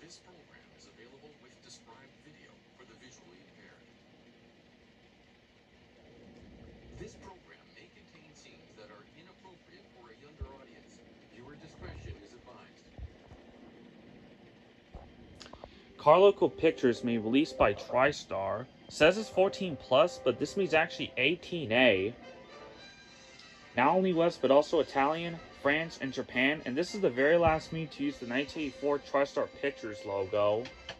This program is available with described video for the visually impaired. This program may contain scenes that are inappropriate for a younger audience. Viewer discretion is advised. Car Local Pictures may be released by TriStar. Says it's 14 plus, but this means actually 18A. Not only West, but also Italian, France, and Japan. And this is the very last movie to use the 1984 TriStar Pictures logo.